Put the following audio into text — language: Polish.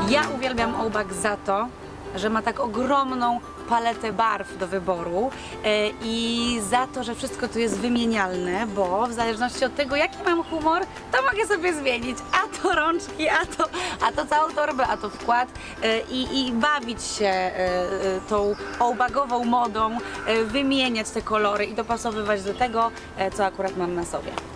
Ja uwielbiam Oubag za to, że ma tak ogromną paletę barw do wyboru i za to, że wszystko tu jest wymienialne, bo w zależności od tego, jaki mam humor, to mogę sobie zmienić, a to rączki, a to całą torbę, a to wkład i bawić się tą oubagową modą, wymieniać te kolory i dopasowywać do tego, co akurat mam na sobie.